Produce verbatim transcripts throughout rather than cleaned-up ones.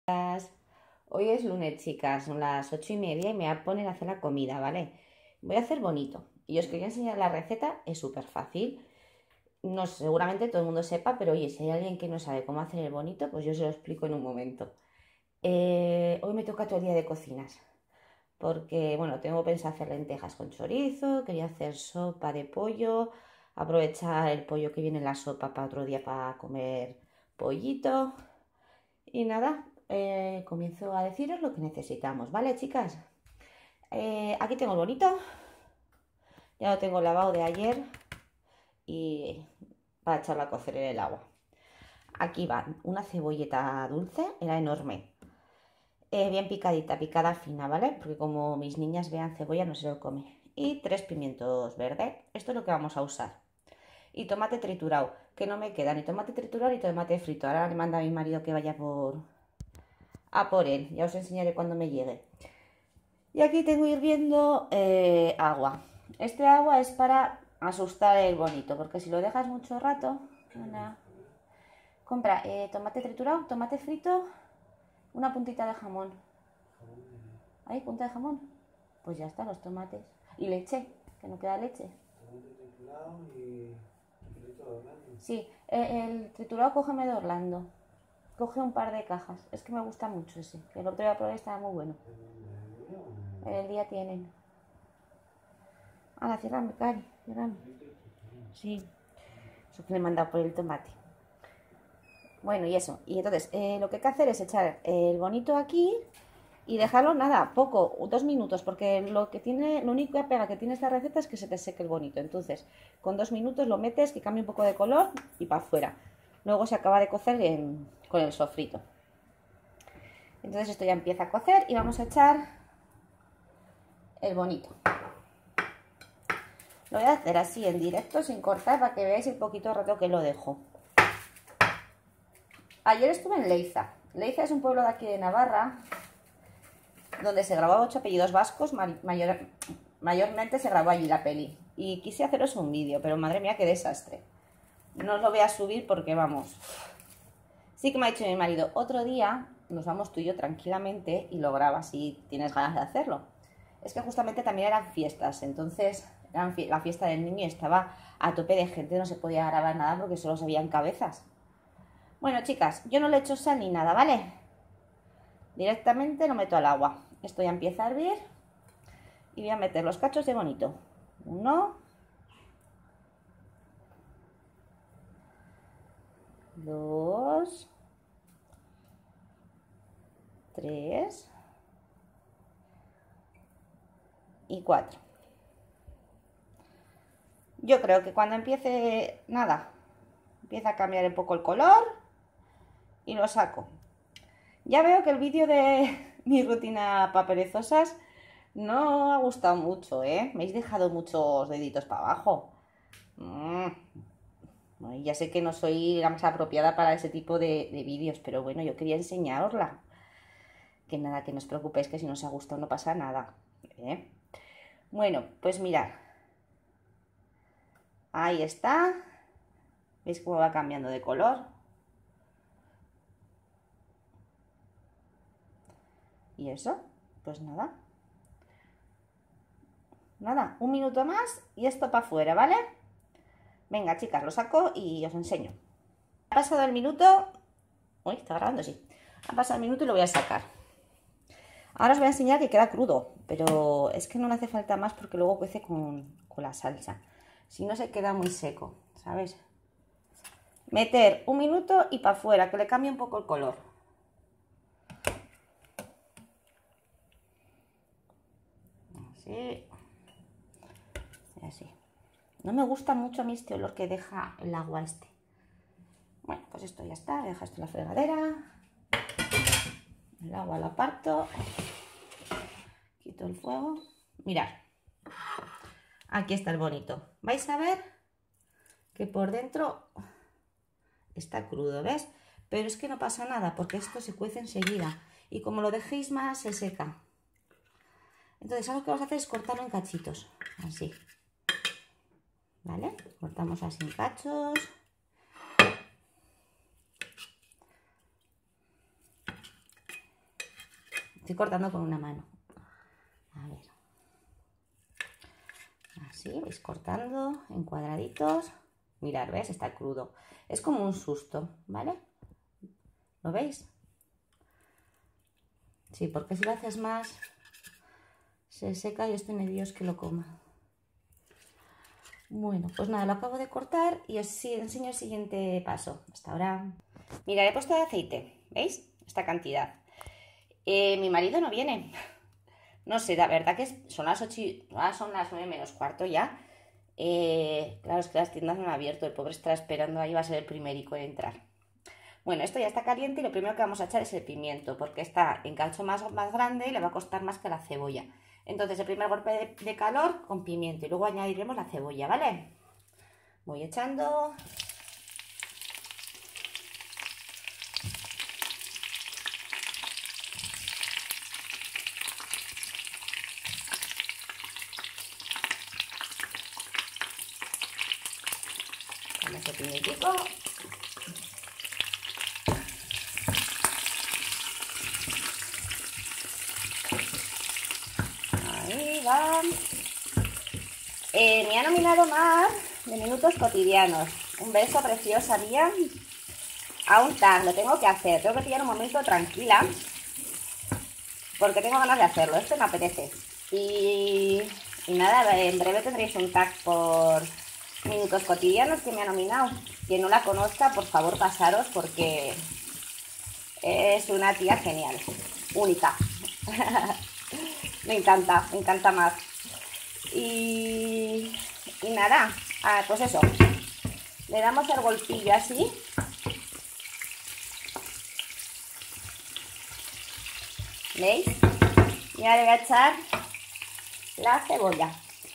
Hoy es lunes, chicas, son las ocho y media y me voy a poner a hacer la comida, ¿vale? Voy a hacer bonito y os quería enseñar la receta, es súper fácil. No, seguramente todo el mundo sepa, pero oye, si hay alguien que no sabe cómo hacer el bonito, pues yo se lo explico en un momento. Eh, hoy me toca todo el día de cocinas, porque, bueno, tengo pensado hacer lentejas con chorizo, quería hacer sopa de pollo, aprovechar el pollo que viene en la sopa para otro día para comer pollito. Y nada, eh, comienzo a deciros lo que necesitamos, ¿vale, chicas? Eh, aquí tengo el bonito, ya lo tengo lavado de ayer y para echarlo a cocer en el agua. Aquí va una cebolleta dulce, era enorme, eh, bien picadita, picada fina, ¿vale? Porque como mis niñas vean cebolla no se lo come. Y tres pimientos verdes, esto es lo que vamos a usar. Y tomate triturado, que no me queda ni tomate triturado ni tomate frito. Ahora le manda a mi marido que vaya por... a por él, ya os enseñaré cuando me llegue. Y aquí tengo hirviendo eh, agua. Este agua es para asustar el bonito, porque si lo dejas mucho rato... Una... Compra eh, tomate triturado, tomate frito, una puntita de jamón. ¿Ahí, punta de jamón? Pues ya está, los tomates. Y leche, que no queda leche. Tomate triturado y frito de Orlando. Sí, eh, el triturado cógeme de Orlando. Coge un par de cajas. Es que me gusta mucho ese. El otro día probé, estaba muy bueno. En el día tienen. Ahora, ciérrame, Cari, ciérrame. Sí, eso que le he mandado por el tomate. Bueno, y eso. Y entonces, eh, lo que hay que hacer es echar el bonito aquí y dejarlo, nada, poco, dos minutos, porque lo que tiene, lo único que pega que tiene esta receta es que se te seque el bonito. Entonces, con dos minutos lo metes, que cambie un poco de color y para afuera. Luego se acaba de cocer en, con el sofrito. Entonces esto ya empieza a cocer y vamos a echar el bonito. Lo voy a hacer así en directo, sin cortar, para que veáis el poquito rato que lo dejo. Ayer estuve en Leiza. Leiza es un pueblo de aquí de Navarra, donde se grabó ocho apellidos vascos, mayor, mayormente se grabó allí la peli. Y quise haceros un vídeo, pero madre mía, qué desastre. No os lo voy a subir porque, vamos... Sí que me ha dicho mi marido, otro día nos vamos tú y yo tranquilamente y lo grabas si tienes ganas de hacerlo. Es que justamente también eran fiestas, entonces eran fie la fiesta del niño y estaba a tope de gente, no se podía grabar nada porque solo se veían cabezas. Bueno, chicas, yo no le echo sal ni nada, ¿vale? Directamente lo meto al agua. Esto ya empieza a hervir y voy a meter los cachos de bonito. Uno, dos, tres y cuatro. Yo creo que cuando empiece, nada, empieza a cambiar un poco el color y lo saco. Ya veo que el vídeo de mi rutina para perezosas no ha gustado mucho, ¿eh? Me habéis dejado muchos deditos para abajo. Mm. Bueno, ya sé que no soy la más apropiada para ese tipo de, de vídeos, pero bueno, yo quería enseñarosla. Que nada, que no os preocupéis, que si no os ha gustado no pasa nada, ¿eh? Bueno, pues mirad. Ahí está. ¿Veis cómo va cambiando de color? ¿Y eso? Pues nada. Nada, un minuto más y esto para afuera, ¿vale? Venga, chicas, lo saco y os enseño. Ha pasado el minuto... Uy, está grabando, sí. Ha pasado el minuto y lo voy a sacar. Ahora os voy a enseñar que queda crudo, pero es que no le hace falta más porque luego cuece con, con la salsa. Si no, se queda muy seco, ¿sabes? Meter un minuto y para afuera, que le cambie un poco el color. Así. Y así. No me gusta mucho a mí este olor que deja el agua este. Bueno, pues esto ya está. Deja esto en la fregadera. El agua la aparto. Quito el fuego. Mirad. Aquí está el bonito. Vais a ver que por dentro está crudo, ¿ves? Pero es que no pasa nada porque esto se cuece enseguida. Y como lo dejéis más, se seca. Entonces, algo que vamos a hacer es cortarlo en cachitos. Así. ¿Vale? Cortamos así en cachos. estoy cortando con una mano. A ver. Así, vais cortando en cuadraditos. Mirad, ¿ves? Está crudo. Es como un susto, ¿vale? ¿Lo veis? Sí, porque si lo haces más, se seca y estoy nervioso que lo coma. Bueno, pues nada, lo acabo de cortar y os enseño el siguiente paso. Hasta ahora. Mira, le he puesto de aceite, ¿veis? Esta cantidad. Eh, mi marido no viene. No sé, la verdad que son las ocho, ah, son las nueve menos cuarto ya. Eh, claro, es que las tiendas no han abierto, el pobre está esperando, ahí va a ser el primerico en entrar. Bueno, esto ya está caliente y lo primero que vamos a echar es el pimiento, porque está en cacho más, más grande y le va a costar más que la cebolla. Entonces el primer golpe de, de calor con pimiento y luego añadiremos la cebolla, ¿vale? Voy echando. Con ese pimientico. Ahí va. Eh, me ha nominado Mar de Minutos Cotidianos. Un beso preciosa mía. Aún tan, lo tengo que hacer. Tengo que pillar un momento tranquila. Porque tengo ganas de hacerlo. Esto me apetece. Y, y nada, en breve tendréis un tag por Minutos Cotidianos que me ha nominado. Quien no la conozca, por favor pasaros porque es una tía genial. Única. Me encanta, me encanta más. Y, y nada, ah, pues eso, le damos el golpillo así. ¿Veis? Y ahora le voy a echar la cebolla.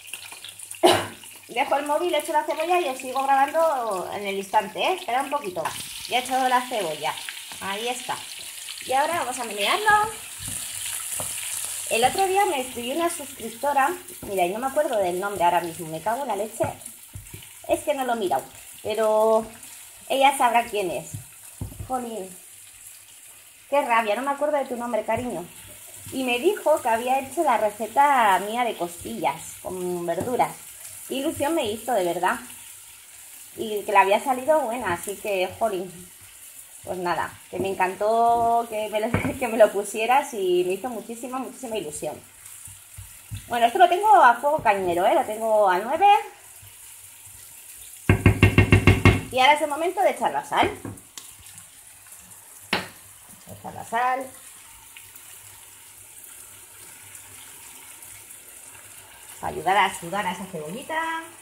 Dejo el móvil, echo la cebolla y os sigo grabando en el instante, ¿eh? Espera un poquito. Ya he echado la cebolla. Ahí está. Y ahora vamos a menearlo. El otro día me escribió una suscriptora, mira, y no me acuerdo del nombre ahora mismo, me cago en la leche, es que no lo he mirado, pero ella sabrá quién es. Jolín, qué rabia, no me acuerdo de tu nombre, cariño. Y me dijo que había hecho la receta mía de costillas con verduras. Qué ilusión me hizo, de verdad. Y que le había salido buena, así que, jolín. Pues nada, que me encantó que me, lo, que me lo pusieras y me hizo muchísima, muchísima ilusión. Bueno, esto lo tengo a fuego cañero, ¿eh? Lo tengo a nueve. Y ahora es el momento de echar la sal. Echar la sal. Para ayudar a sudar a esa cebollita.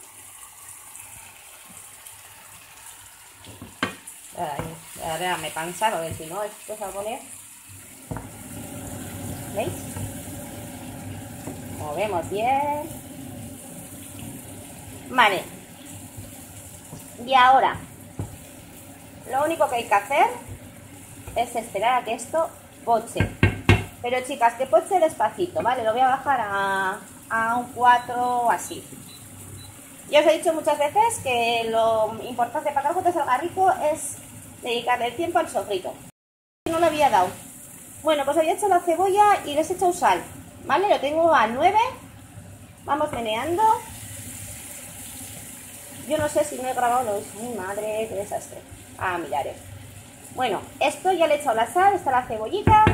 Ahora me cansa, porque si no, esto se va a poner. ¿Veis? Movemos bien. Vale. Y ahora, lo único que hay que hacer es esperar a que esto poche. Pero chicas, que poche despacito, ¿vale? Lo voy a bajar a, a un cuatro o así. Ya os he dicho muchas veces que lo importante para que algo te salga rico es dedicarle el tiempo al sofrito. No lo había dado. Bueno, pues había hecho la cebolla y les he echado sal, ¿vale? Lo tengo a nueve. Vamos meneando. Yo no sé si no he grabado los... ¡Ay, madre! ¡Qué desastre! Ah, miraré. Bueno, esto ya le he echado la sal, está la cebollita.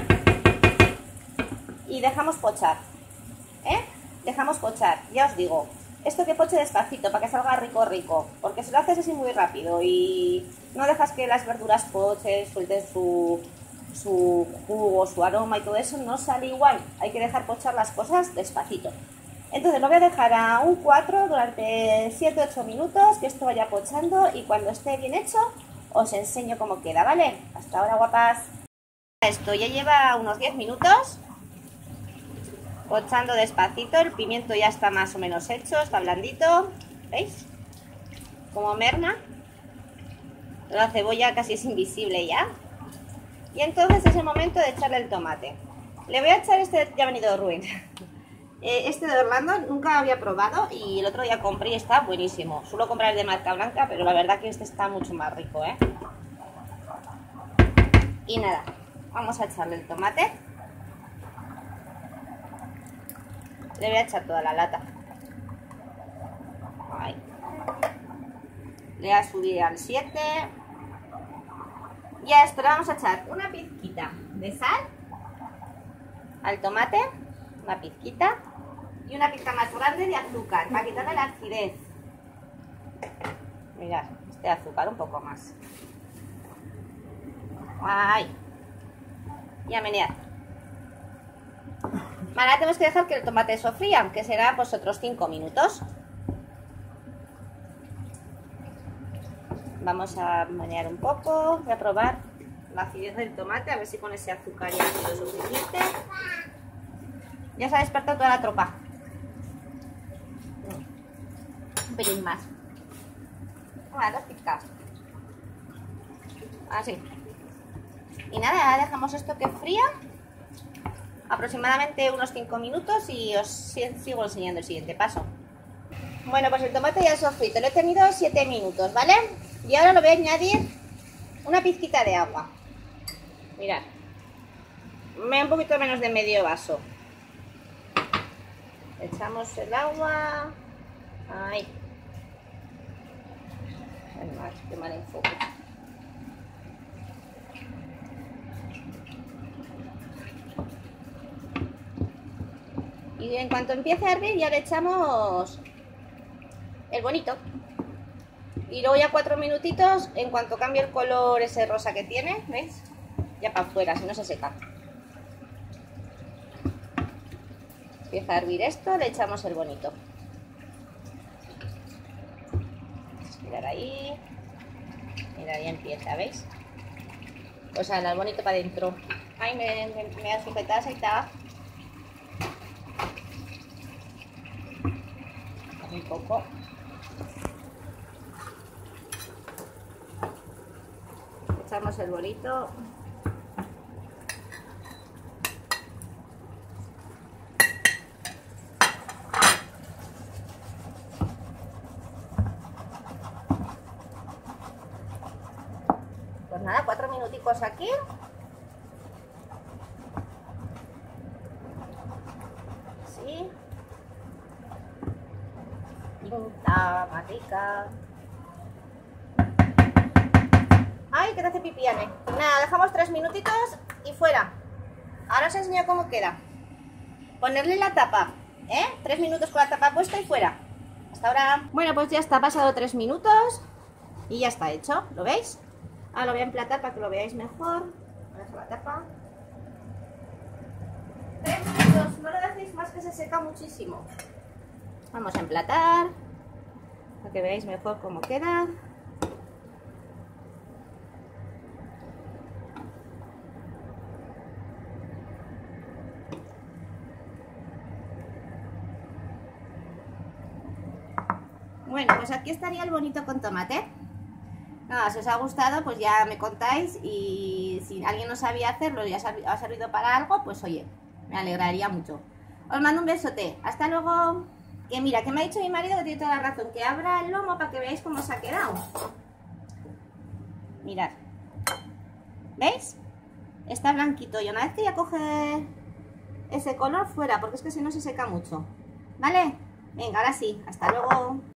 Y dejamos pochar. ¿Eh? Dejamos pochar, ya os digo. Esto que poche despacito para que salga rico, rico. Porque si lo haces así muy rápido y no dejas que las verduras pochen, suelten su, su jugo, su aroma y todo eso, no sale igual. Hay que dejar pochar las cosas despacito. Entonces lo voy a dejar a un cuatro durante siete ocho minutos, que esto vaya pochando y cuando esté bien hecho os enseño cómo queda, ¿vale? Hasta ahora, guapas. Esto ya lleva unos diez minutos. Pochando despacito, el pimiento ya está más o menos hecho, está blandito, ¿veis? Como merna. La cebolla casi es invisible ya. Y entonces es el momento de echarle el tomate. Le voy a echar este, ya ha venido Rubén. Este de Orlando nunca había probado y el otro día compré y está buenísimo. Suelo comprar el de marca blanca, pero la verdad que este está mucho más rico, ¿eh? Y nada, vamos a echarle el tomate. Le voy a echar toda la lata. Ahí. Le voy a subir al siete. Y a esto le vamos a echar una pizquita de sal al tomate, una pizquita, y una pizca más grande de azúcar para quitarle la acidez. Mirad, este azúcar un poco más. Ay. Y a menear. Vale, ahora tenemos que dejar que el tomate sofría, que será pues otros cinco minutos. Vamos a menear un poco. Voy a probar la acidez del tomate, a ver si con ese azúcar ya es lo suficiente. Ya se ha despertado toda la tropa. Un pelín más. Vale, dos pizcas. Así. Y nada, ahora dejamos esto que fría aproximadamente unos cinco minutos y os sigo enseñando el siguiente paso. Bueno, pues el tomate ya sofrito, lo he tenido siete minutos, ¿vale? Y ahora lo voy a añadir una pizquita de agua. Mirad, un poquito menos de medio vaso. Echamos el agua. Ahí. Además, qué mal enfoque. Y en cuanto empiece a hervir ya le echamos el bonito. Y luego ya cuatro minutitos, en cuanto cambie el color ese rosa que tiene, ¿veis? Ya para afuera, si no se seca. Empieza a hervir esto, le echamos el bonito. Mirad ahí. Mirad, ahí empieza, ¿veis? O sea, el bonito para adentro. Ay, me, me, me voy a sujetar, ahí está. Un poco. Echamos el bolito. Pues nada, cuatro minuticos aquí. Sí. Pinta, más rica. ¡Ay, que te hace pipí, Ane! Nada, dejamos tres minutitos y fuera. Ahora os enseño cómo queda. Ponerle la tapa, ¿eh? Tres minutos con la tapa puesta y fuera. Hasta ahora. Bueno, pues ya está, ha pasado tres minutos y ya está hecho, ¿lo veis? Ahora lo voy a emplatar para que lo veáis mejor. Voy a dejar la tapa. Tres minutos, no lo dejéis más que se seca muchísimo. Vamos a emplatar para que veáis mejor cómo queda. Bueno, pues aquí estaría el bonito con tomate. Nada, si os ha gustado, pues ya me contáis, y si alguien no sabía hacerlo y os ha servido para algo, pues oye, me alegraría mucho. Os mando un besote. Hasta luego. Que mira, que me ha dicho mi marido que tiene toda la razón, que abra el lomo para que veáis cómo se ha quedado. Mirad. ¿Veis? Está blanquito, y una vez que ya coge ese color, fuera, porque es que si no se seca mucho. ¿Vale? Venga, ahora sí. Hasta luego.